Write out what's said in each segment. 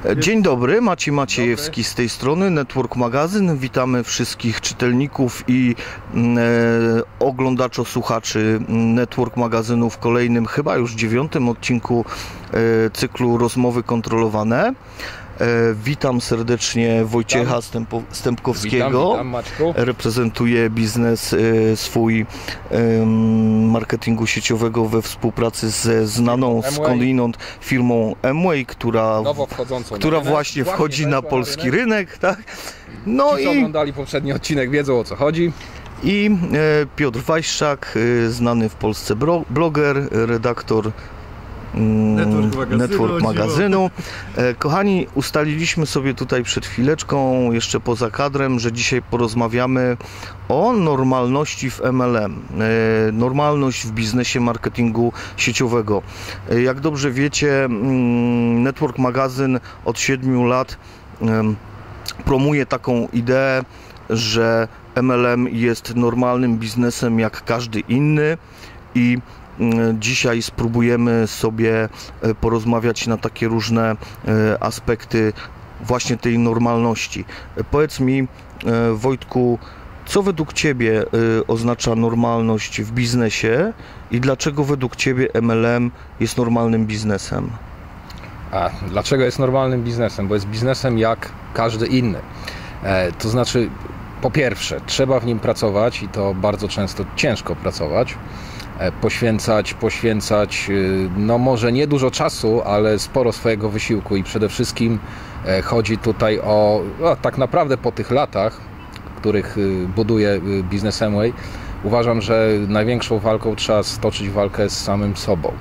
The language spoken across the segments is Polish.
Dzień dobry, Maciejewski z tej strony, Network Magazyn. Witamy wszystkich czytelników i oglądaczo-słuchaczy Network Magazynu w kolejnym, chyba już 9. odcinku cyklu Rozmowy Kontrolowane. Witam serdecznie Wojciecha Stępkowskiego. Witam, Maćku. Reprezentuję biznes swój marketingu sieciowego we współpracy ze znaną skądinąd firmą Amway, która właśnie wchodzi na polski rynek. Tak? No ci, co oglądali poprzedni odcinek, wiedzą, o co chodzi. I Piotr Wajszczak, znany w Polsce bloger, redaktor Network Magazynu. Kochani, ustaliliśmy sobie tutaj przed chwileczką, jeszcze poza kadrem, że dzisiaj porozmawiamy o normalności w MLM. Normalność w biznesie marketingu sieciowego. Jak dobrze wiecie, Network Magazyn od 7 lat promuje taką ideę, że MLM jest normalnym biznesem jak każdy inny i dzisiaj spróbujemy sobie porozmawiać na takie różne aspekty właśnie tej normalności. Powiedz mi, Wojtku, co według Ciebie oznacza normalność w biznesie i dlaczego według Ciebie MLM jest normalnym biznesem? Dlaczego jest normalnym biznesem? Bo jest biznesem jak każdy inny. To znaczy, po pierwsze, trzeba w nim pracować i to bardzo często ciężko pracować. Poświęcać, no może nie dużo czasu, ale sporo swojego wysiłku i przede wszystkim chodzi tutaj o, tak naprawdę po tych latach, w których buduje biznes Amway, uważam, że największą walką trzeba stoczyć walkę z samym sobą.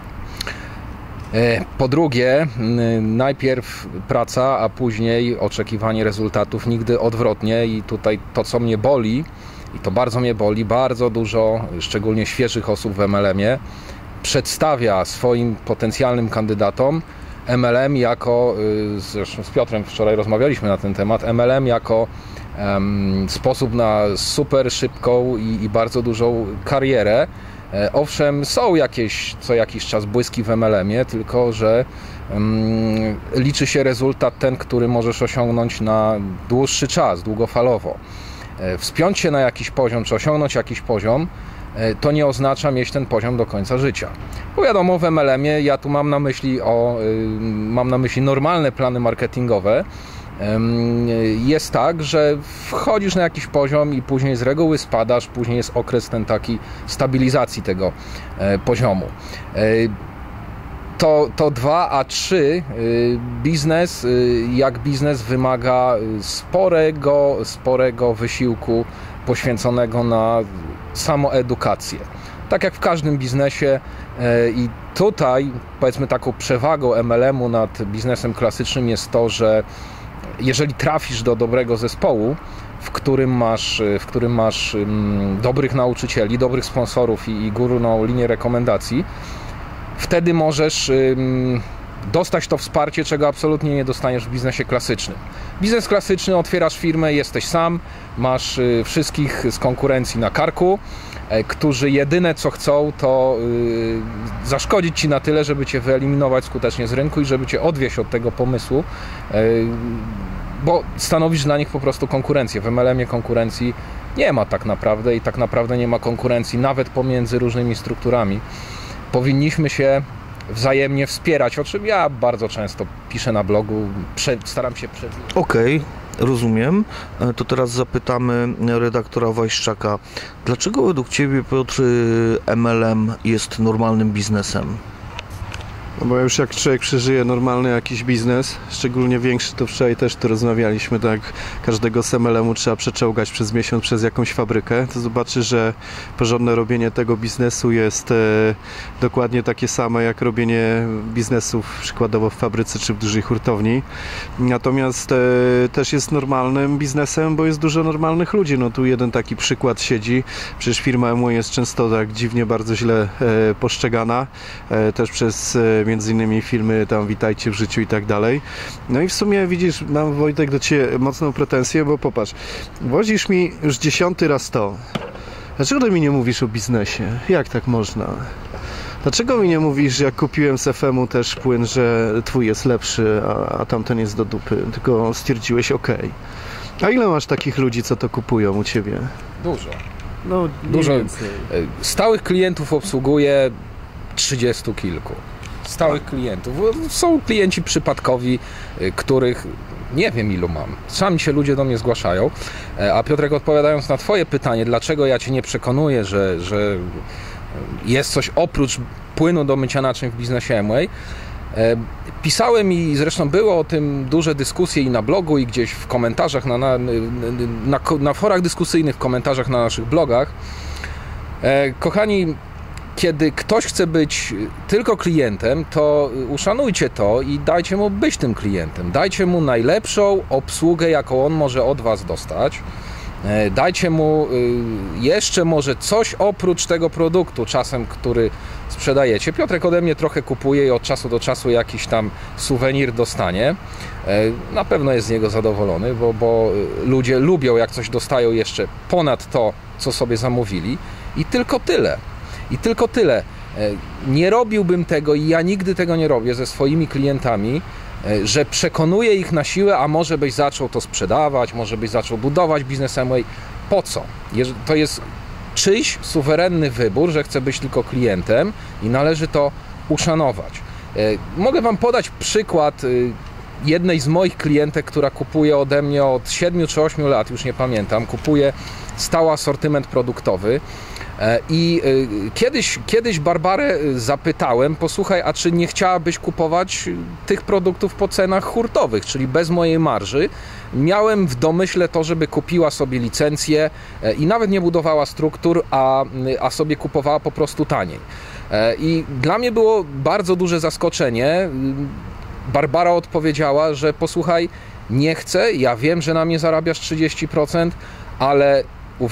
Po drugie, najpierw praca, a później oczekiwanie rezultatów, nigdy odwrotnie i tutaj to, co mnie boli, i to bardzo mnie boli, bardzo dużo, szczególnie świeżych osób w MLM-ie, przedstawia swoim potencjalnym kandydatom MLM jako, zresztą z Piotrem wczoraj rozmawialiśmy na ten temat, MLM jako sposób na super szybką i bardzo dużą karierę. Owszem, są jakieś co jakiś czas błyski w MLM-ie, tylko że liczy się rezultat ten, który możesz osiągnąć na dłuższy czas, długofalowo. Wspiąć się na jakiś poziom, czy osiągnąć jakiś poziom, to nie oznacza mieć ten poziom do końca życia. Bo wiadomo, w MLM-ie ja tu mam na myśli normalne plany marketingowe. Jest tak, że wchodzisz na jakiś poziom i później z reguły spadasz, później jest okres ten taki stabilizacji tego poziomu. To 2, a 3 biznes jak biznes wymaga sporego wysiłku poświęconego na samoedukację. Tak jak w każdym biznesie i tutaj powiedzmy taką przewagą MLM-u nad biznesem klasycznym jest to, że jeżeli trafisz do dobrego zespołu, w którym masz dobrych nauczycieli, dobrych sponsorów i górną linię rekomendacji, wtedy możesz dostać to wsparcie, czego absolutnie nie dostaniesz w biznesie klasycznym. Biznes klasyczny, otwierasz firmę, jesteś sam, masz wszystkich z konkurencji na karku, którzy jedyne co chcą, to zaszkodzić Ci na tyle, żeby Cię wyeliminować skutecznie z rynku i żeby Cię odwieść od tego pomysłu, bo stanowisz dla nich po prostu konkurencję. W MLM-ie konkurencji nie ma tak naprawdę i tak naprawdę nie ma konkurencji nawet pomiędzy różnymi strukturami. Powinniśmy się wzajemnie wspierać, o czym ja bardzo często piszę na blogu, staram się przewidzieć. Okej, rozumiem. To teraz zapytamy redaktora Wajszczaka. Dlaczego według Ciebie, Piotr, MLM jest normalnym biznesem? No bo już jak człowiek przeżyje normalny jakiś biznes, szczególnie większy, to wczoraj też tu rozmawialiśmy, tak każdego z MLM-u trzeba przeczołgać przez miesiąc przez jakąś fabrykę, to zobaczy, że porządne robienie tego biznesu jest dokładnie takie same jak robienie biznesów przykładowo w fabryce czy w dużej hurtowni. Natomiast też jest normalnym biznesem, bo jest dużo normalnych ludzi. No tu jeden taki przykład siedzi. Przecież firma Amway jest często tak dziwnie bardzo źle postrzegana, też przez między innymi filmy tam Witajcie w życiu i tak dalej. No i w sumie widzisz, mam, Wojtek, do Ciebie mocną pretensję, bo popatrz, wozisz mi już 10. raz to. Dlaczego do mnie nie mówisz o biznesie? Jak tak można? Dlaczego mi nie mówisz, że jak kupiłem z FM-u też płyn, że twój jest lepszy, a tamten jest do dupy, tylko stwierdziłeś okej. A ile masz takich ludzi, co to kupują u ciebie? Dużo. No, Dużo. Stałych klientów obsługuję 30 kilku. Stałych klientów. Są klienci przypadkowi, których nie wiem ilu mam. Sami się ludzie do mnie zgłaszają. A Piotrek, odpowiadając na twoje pytanie, dlaczego ja cię nie przekonuję, że jest coś oprócz płynu do mycia naczyń w biznesie Amway, pisałem i zresztą było o tym duże dyskusje i na blogu, i gdzieś w komentarzach, na forach dyskusyjnych, w komentarzach na naszych blogach. Kochani, kiedy ktoś chce być tylko klientem, to uszanujcie to i dajcie mu być tym klientem. Dajcie mu najlepszą obsługę, jaką on może od was dostać. Dajcie mu jeszcze może coś oprócz tego produktu czasem, który sprzedajecie. Piotrek ode mnie trochę kupuje i od czasu do czasu jakiś tam suwenir dostanie. Na pewno jest z niego zadowolony, bo ludzie lubią, jak coś dostają jeszcze ponad to, co sobie zamówili. I tylko tyle. I tylko tyle. Nie robiłbym tego i ja nigdy tego nie robię ze swoimi klientami, że przekonuję ich na siłę, a może byś zaczął to sprzedawać, może byś zaczął budować biznes Amway. Po co? To jest czyjś suwerenny wybór, że chce być tylko klientem i należy to uszanować. Mogę wam podać przykład jednej z moich klientek, która kupuje ode mnie od 7 czy 8 lat, już nie pamiętam, kupuje stały asortyment produktowy. I kiedyś Barbarę zapytałem, posłuchaj, a czy nie chciałabyś kupować tych produktów po cenach hurtowych, czyli bez mojej marży. Miałem w domyśle to, żeby kupiła sobie licencję i nawet nie budowała struktur, a sobie kupowała po prostu taniej. I dla mnie było bardzo duże zaskoczenie. Barbara odpowiedziała, że posłuchaj, nie chcę, ja wiem, że na mnie zarabiasz 30%, ale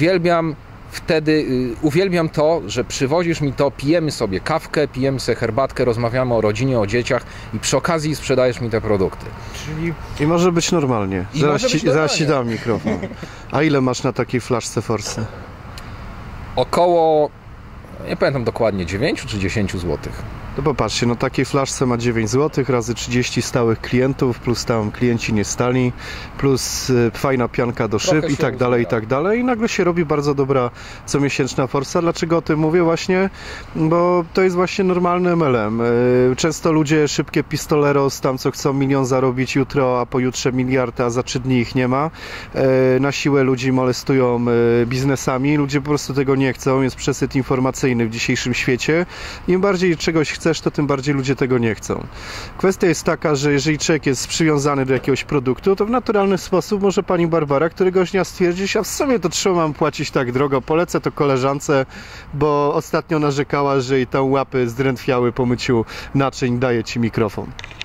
uwielbiam to, że przywozisz mi to, pijemy sobie kawkę, pijemy sobie herbatkę, rozmawiamy o rodzinie, o dzieciach i przy okazji sprzedajesz mi te produkty. I może być normalnie. Zaraz ci dam mikrofon. A ile masz na takiej flaszce Forsy? Około, nie pamiętam dokładnie, 9 czy 10 złotych. No popatrzcie, no takiej flaszce ma 9 zł razy 30 stałych klientów, plus tam klienci niestali, plus fajna pianka do szyb i tak dalej, i tak dalej. I nagle się robi bardzo dobra comiesięczna Forsa. Dlaczego o tym mówię właśnie? Bo to jest właśnie normalny MLM. Często ludzie szybkie pistoleros, tam co chcą milion zarobić jutro, a pojutrze miliard, a za 3 dni ich nie ma. Na siłę ludzi molestują biznesami. Ludzie po prostu tego nie chcą. Jest przesyt informacyjny w dzisiejszym świecie. Im bardziej czegoś chcesz, to tym bardziej ludzie tego nie chcą. Kwestia jest taka, że jeżeli człowiek jest przywiązany do jakiegoś produktu, to w naturalny sposób może pani Barbara któregoś dnia stwierdzić, a w sumie to trzeba mam płacić tak drogo, polecę to koleżance, bo ostatnio narzekała, że jej tam łapy zdrętwiały po myciu naczyń, daje ci mikrofon.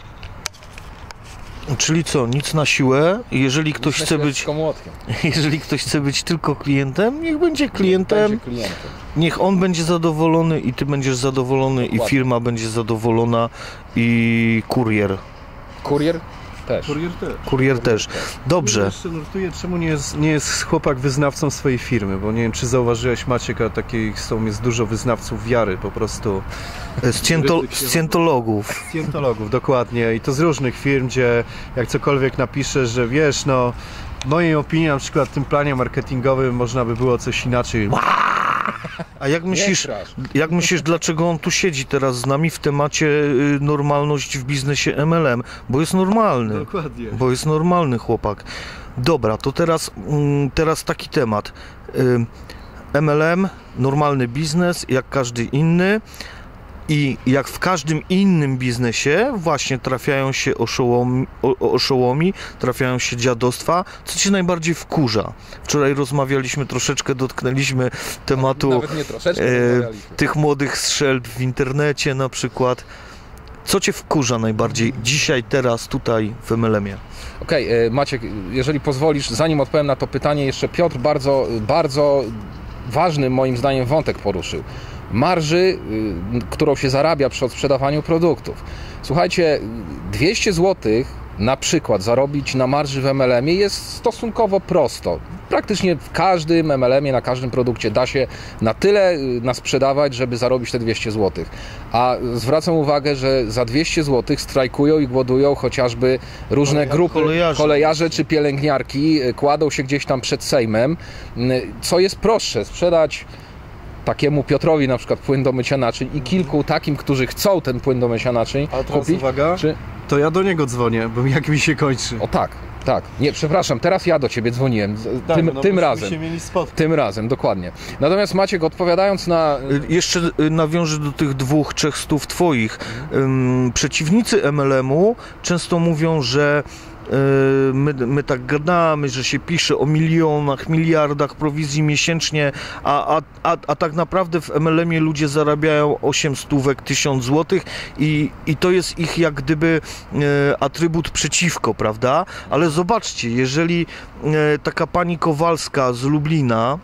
Czyli co, nic na siłę, jeżeli ktoś chce być tylko klientem, niech będzie klientem. Niech on będzie zadowolony i ty będziesz zadowolony. Dokładnie. I firma będzie zadowolona i kurier. Kurier? Też. Kurier też. Dobrze. Czemu nie jest chłopak wyznawcą swojej firmy? Bo nie wiem, czy zauważyłeś, Maciek, a jest dużo wyznawców wiary po prostu. Scjentologów. Scjentologów, dokładnie. I to z różnych firm, gdzie jak cokolwiek napiszesz, że wiesz, no w mojej opinii na przykład w tym planie marketingowym można by było coś inaczej. A jak myślisz, dlaczego on tu siedzi teraz z nami w temacie normalność w biznesie MLM? Bo jest normalny. Dokładnie. Bo jest normalny chłopak. Dobra, to teraz taki temat. MLM, normalny biznes, jak każdy inny. I jak w każdym innym biznesie właśnie trafiają się oszołomi, trafiają się dziadostwa. Co cię najbardziej wkurza? Wczoraj rozmawialiśmy, troszeczkę dotknęliśmy tematu tych młodych strzelb w internecie na przykład. Co cię wkurza najbardziej dzisiaj, teraz, tutaj w MLM-ie? Okej, Maciek, jeżeli pozwolisz, zanim odpowiem na to pytanie, jeszcze Piotr bardzo, bardzo ważny moim zdaniem wątek poruszył. Marży, którą się zarabia przy odsprzedawaniu produktów. Słuchajcie, 200 zł na przykład zarobić na marży w MLM-ie jest stosunkowo prosto. praktycznie w każdym MLM-ie, na każdym produkcie da się na tyle nasprzedawać, żeby zarobić te 200 zł. A zwracam uwagę, że za 200 zł strajkują i głodują chociażby różne grupy, kolejarze czy pielęgniarki, kładą się gdzieś tam przed Sejmem. Co jest prostsze, sprzedać takiemu Piotrowi na przykład płyn do mycia naczyń i kilku takim, którzy chcą ten płyn do mycia naczyń kupić. Uwaga, to ja do niego dzwonię, bo jak mi się kończy. O tak. Tak, nie, przepraszam, teraz ja do Ciebie dzwoniłem, tym razem. Się mieli tym razem, dokładnie. Natomiast Maciek, odpowiadając na... Jeszcze nawiążę do tych 2-3 stów Twoich. Przeciwnicy MLM-u często mówią, że my tak gadamy, że się pisze o milionach, miliardach prowizji miesięcznie, a tak naprawdę w MLM-ie ludzie zarabiają 8 stówek, 1000 złotych i to jest ich jak gdyby atrybut przeciwko, prawda? Ale zobaczcie, jeżeli taka pani Kowalska z Lublina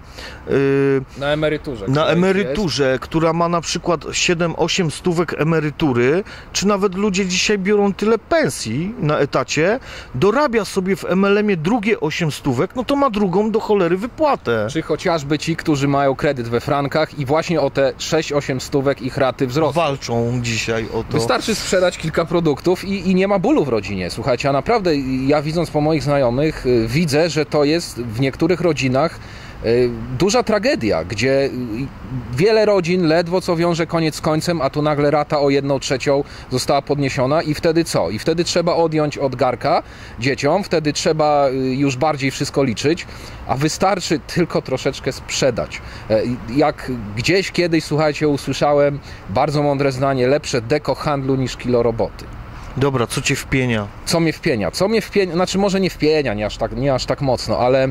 na emeryturze, która ma na przykład 7-8 stówek emerytury, czy nawet ludzie dzisiaj biorą tyle pensji na etacie, dorabia sobie w MLM-ie drugie 8 stówek, no to ma drugą do cholery wypłatę. Czy chociażby ci, którzy mają kredyt we frankach i właśnie o te 6-8 stówek ich raty wzrosną. Walczą dzisiaj o to. Wystarczy sprzedać kilka produktów i nie ma bólu w rodzinie. Słuchajcie, a naprawdę ja widząc po moich znajomych, widzę, że to jest w niektórych rodzinach duża tragedia, gdzie wiele rodzin ledwo co wiąże koniec z końcem, a tu nagle rata o 1/3 została podniesiona i wtedy co? I wtedy trzeba odjąć od garka dzieciom, wtedy trzeba już bardziej wszystko liczyć, a wystarczy tylko troszeczkę sprzedać. Jak gdzieś kiedyś, słuchajcie, usłyszałem bardzo mądre zdanie, lepsze deko handlu niż kilo roboty. Dobra, co Cię wpienia? Co mnie wpienia? Znaczy może nie wpienia, nie aż tak mocno, ale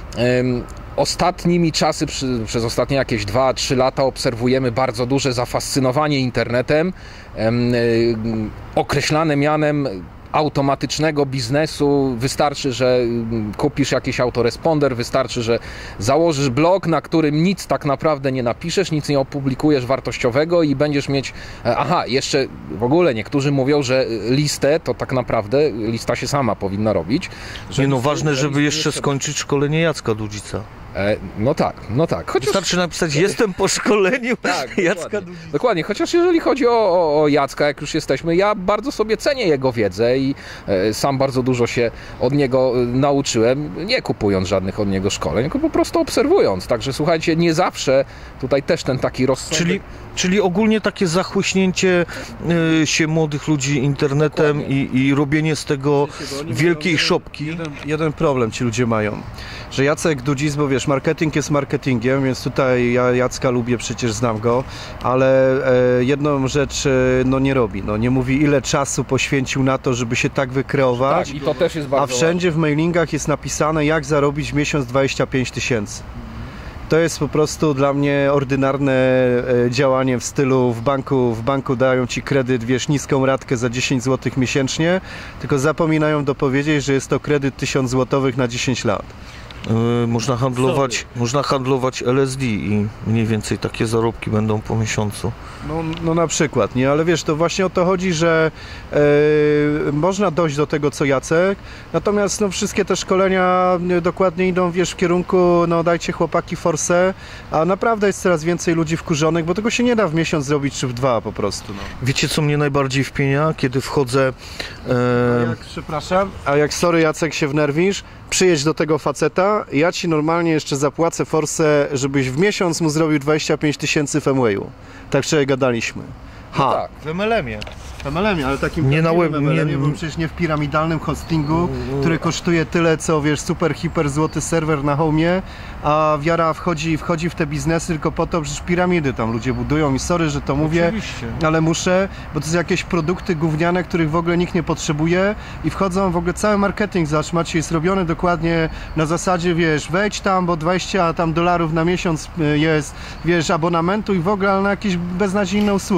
ostatnimi czasy, przez ostatnie jakieś 2-3 lata obserwujemy bardzo duże zafascynowanie internetem, określane mianem automatycznego biznesu. Wystarczy, że kupisz jakiś autoresponder, wystarczy, że założysz blog, na którym nic tak naprawdę nie napiszesz, nic nie opublikujesz wartościowego i będziesz mieć... jeszcze w ogóle niektórzy mówią, że listę to tak naprawdę lista się sama powinna robić. Ważne, żeby jeszcze skończyć szkolenie Jacka Dudzica. No tak. Wystarczy napisać, jestem po szkoleniu Jacka Dudzica. Dokładnie, chociaż jeżeli chodzi o Jacka, jak już jesteśmy, ja bardzo sobie cenię jego wiedzę i sam bardzo dużo się od niego nauczyłem, nie kupując żadnych od niego szkoleń, tylko po prostu obserwując. Także słuchajcie, nie zawsze tutaj też ten taki rozsądek... Czyli ogólnie takie zachłyśnięcie się młodych ludzi internetem i robienie z tego wielkiej szopki. Jeden problem ci ludzie mają, że Jacek Dudzic, bo wiesz, marketing jest marketingiem, więc tutaj ja Jacka lubię, przecież znam go, ale jedną rzecz nie robi, nie mówi ile czasu poświęcił na to, żeby się tak wykreować, tak, i to też jest bardzo wszędzie w mailingach jest napisane, jak zarobić w miesiąc 25 000. To jest po prostu dla mnie ordynarne działanie w stylu w banku dają ci kredyt, wiesz, niską ratkę za 10 zł miesięcznie, tylko zapominają dopowiedzieć, że jest to kredyt 1000 zł na 10 lat. Można handlować LSD i mniej więcej takie zarobki będą po miesiącu. No na przykład, nie? Ale wiesz, to właśnie o to chodzi, że można dojść do tego, co Jacek, natomiast wszystkie te szkolenia dokładnie idą, wiesz, w kierunku, dajcie chłopaki forsę, a naprawdę jest coraz więcej ludzi wkurzonych, bo tego się nie da w miesiąc zrobić, czy w 2 po prostu. Wiecie, co mnie najbardziej wpienia? Kiedy wchodzę... Przepraszam, sorry Jacek, się wnerwisz, przyjedź do tego faceta, ja ci normalnie jeszcze zapłacę forsę, żebyś w miesiąc mu zrobił 25 000 w Amwayu. Tak wczoraj gadaliśmy. Tak. W MLM-ie. W MLM-ie, ale takim nie na web, bo przecież nie w piramidalnym hostingu, który kosztuje tyle, co wiesz, super, hiper złoty serwer na Home'ie, a wiara wchodzi w te biznesy tylko po to, przecież piramidy tam ludzie budują i sorry, że to mówię, oczywiście, ale muszę, bo to są jakieś produkty gówniane, których w ogóle nikt nie potrzebuje i wchodzą w ogóle cały marketing, zobacz, macie, jest robiony dokładnie na zasadzie, wiesz, wejdź tam, bo 20 tam dolarów na miesiąc jest, wiesz, abonamentu i w ogóle na jakieś beznadziejne usługi,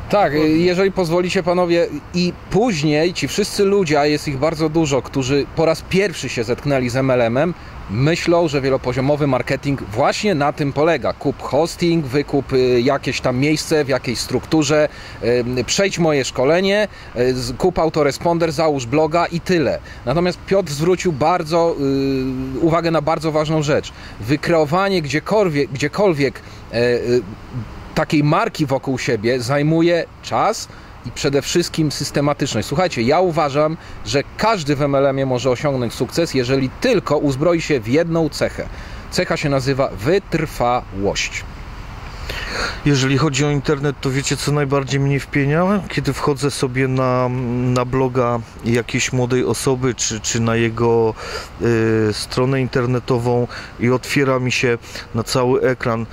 Tak, jeżeli pozwolicie panowie, i później ci wszyscy ludzie, a jest ich bardzo dużo, którzy po raz pierwszy się zetknęli z MLM-em, myślą, że wielopoziomowy marketing właśnie na tym polega. Kup hosting, wykup jakieś tam miejsce w jakiejś strukturze, przejdź moje szkolenie, kup autoresponder, załóż bloga i tyle. Natomiast Piotr zwrócił uwagę na bardzo ważną rzecz. Wykreowanie gdziekolwiek takiej marki wokół siebie zajmuje czas i przede wszystkim systematyczność. Słuchajcie, ja uważam, że każdy w MLM-ie może osiągnąć sukces, jeżeli tylko uzbroi się w jedną cechę. Cecha się nazywa wytrwałość. Jeżeli chodzi o internet, to wiecie, co najbardziej mnie wpienia? Kiedy wchodzę sobie na bloga jakiejś młodej osoby, czy na jego stronę internetową i otwiera mi się na cały ekran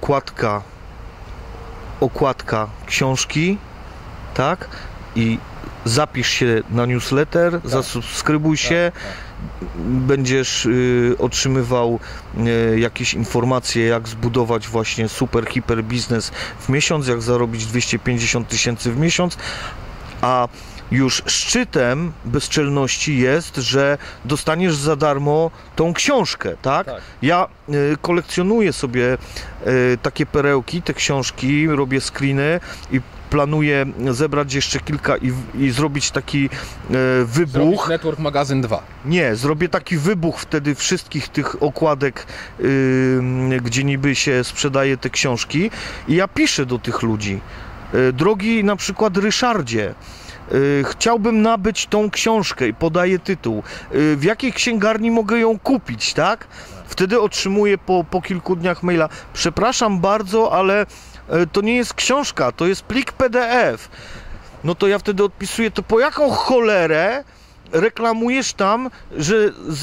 okładka książki, tak? I zapisz się na newsletter, tak. Zasubskrybuj się, będziesz otrzymywał jakieś informacje, jak zbudować właśnie super, hiper biznes w miesiąc, jak zarobić 250 000 w miesiąc, a już szczytem bezczelności jest, że dostaniesz za darmo tą książkę, tak? Ja kolekcjonuję sobie takie perełki, te książki, robię screeny i planuję zebrać jeszcze kilka i zrobić taki wybuch. Zrobić Network Magazyn 2. Nie, zrobię taki wybuch wtedy wszystkich tych okładek, gdzie niby się sprzedaje te książki i ja piszę do tych ludzi. Drogi na przykład Ryszardzie, chciałbym nabyć tą książkę i podaję tytuł. W jakiej księgarni mogę ją kupić, tak? Wtedy otrzymuję po kilku dniach maila. Przepraszam bardzo, ale to nie jest książka, to jest plik PDF. No to ja wtedy odpisuję, to po jaką cholerę reklamujesz tam, że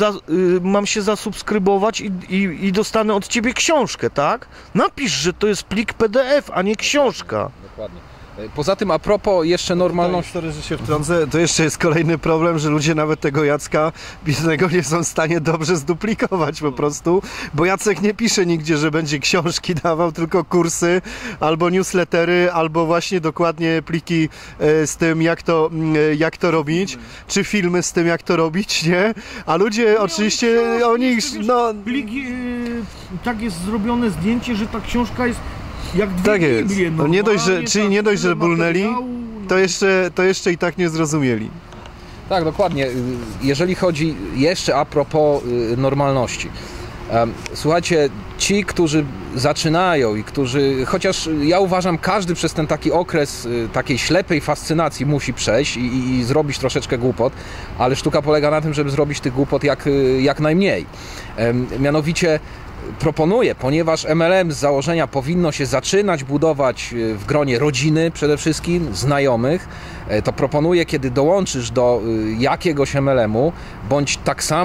mam się zasubskrybować i dostanę od ciebie książkę, tak? Napisz, że to jest plik PDF, a nie książka. Dokładnie. Poza tym, a propos jeszcze normalności... Sorry, że się wtrącę, to jeszcze jest kolejny problem, że ludzie nawet tego Jacka biznesowego nie są w stanie dobrze zduplikować po prostu, bo Jacek nie pisze nigdzie, że będzie książki dawał, tylko kursy, albo newslettery, albo właśnie dokładnie pliki z tym, jak to robić, czy filmy z tym, jak to robić, nie? A ludzie oczywiście, oni... No... Pliki, tak jest zrobione zdjęcie, że ta książka jest jak dwie tak jest. Biblie, no nie dość, że, czyli nie dość, że bulnęli, to jeszcze i tak nie zrozumieli. Tak, dokładnie. Jeżeli chodzi jeszcze a propos normalności. Słuchajcie, ci, którzy zaczynają i którzy, chociaż ja uważam, każdy przez ten taki okres takiej ślepej fascynacji musi przejść i zrobić troszeczkę głupot, ale sztuka polega na tym, żeby zrobić tych głupot jak najmniej. Mianowicie proponuję, ponieważ MLM z założenia powinno się zaczynać budować w gronie rodziny przede wszystkim, znajomych, to proponuję, kiedy dołączysz do jakiegoś MLM-u, bądź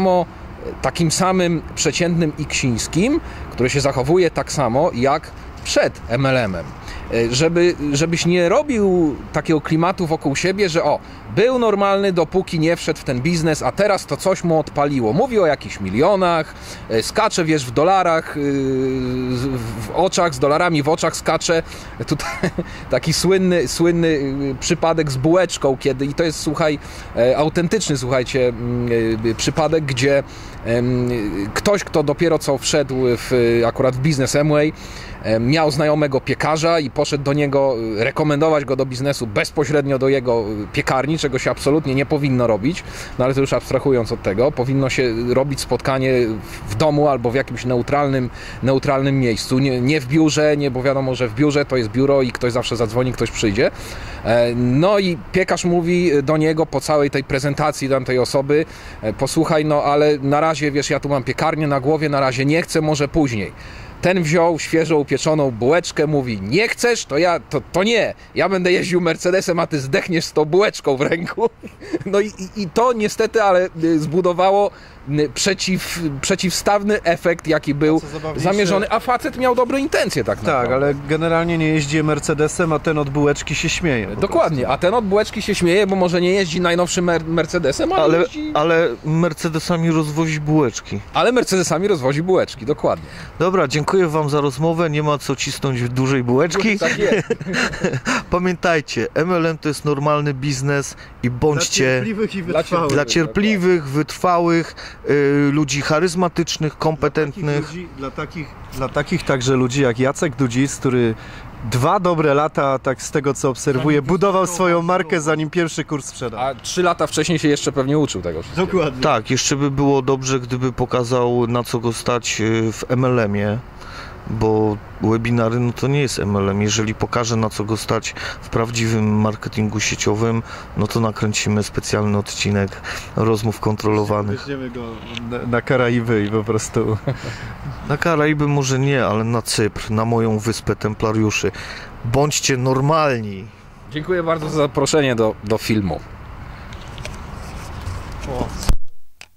takim samym przeciętnym Iksińskim, który się zachowuje tak samo jak przed MLM-em. Żebyś nie robił takiego klimatu wokół siebie, że był normalny, dopóki nie wszedł w ten biznes, a teraz to coś mu odpaliło. Mówi o jakichś milionach, skacze, wiesz, w dolarach, w oczach, z dolarami w oczach skacze. Tutaj taki słynny przypadek z bułeczką, i to jest, słuchaj, autentyczny, słuchajcie, przypadek, gdzie ktoś, kto dopiero co wszedł akurat w biznes Amway, miał znajomego piekarza i poszedł do niego rekomendować go do biznesu bezpośrednio do jego piekarni, czego się absolutnie nie powinno robić, no ale to już abstrahując od tego, powinno się robić spotkanie w domu albo w jakimś neutralnym miejscu, nie w biurze, bo wiadomo, że w biurze to jest biuro i ktoś zawsze zadzwoni, ktoś przyjdzie. No i piekarz mówi do niego po całej tej prezentacji tamtej osoby: posłuchaj, no ale na razie, wiesz, ja tu mam piekarnię na głowie, na razie nie chcę, może później. Ten wziął świeżo upieczoną bułeczkę, mówi: nie chcesz? To nie. Ja będę jeździł Mercedesem, a ty zdechniesz z tą bułeczką w ręku. No i to niestety, ale zbudowało przeciwstawny efekt, jaki był zamierzony, a facet miał dobre intencje tak naprawdę. Tak, ale generalnie nie jeździ Mercedesem, a ten od bułeczki się śmieje. Dokładnie, a ten od bułeczki się śmieje, bo może nie jeździ najnowszym Mercedesem, ale Mercedesami rozwozi bułeczki. Ale Mercedesami rozwozi bułeczki, dokładnie. Dobra, dziękuję wam za rozmowę, nie ma co cisnąć dłużej bułeczki. Tak jest. Pamiętajcie, MLM to jest normalny biznes i bądźcie dla cierpliwych, wytrwałych, ludzi charyzmatycznych, kompetentnych. Dla takich także ludzi jak Jacek Dudzic, który 2 dobre lata, tak z tego co obserwuję, budował swoją markę, zanim pierwszy kurs sprzedał. A 3 lata wcześniej się jeszcze pewnie uczył tego wszystkiego. Dokładnie. Tak, jeszcze by było dobrze, gdyby pokazał, na co go stać w MLM-ie, bo webinary no to nie jest MLM. Jeżeli pokaże, na co go stać w prawdziwym marketingu sieciowym, no to nakręcimy specjalny odcinek rozmów kontrolowanych. Weźmiemy go na Karaiby i po prostu... Na Karaiby może nie, ale na Cypr, na moją wyspę Templariuszy. Bądźcie normalni. Dziękuję bardzo za zaproszenie do filmu. O,